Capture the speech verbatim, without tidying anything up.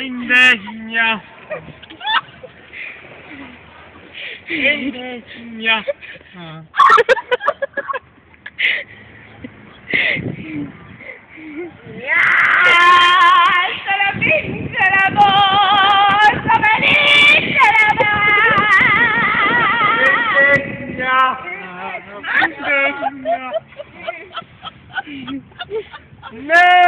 indegna, indegna. Ah. Sarà vince l'amore, sarà vince Indegna, indegna. Ne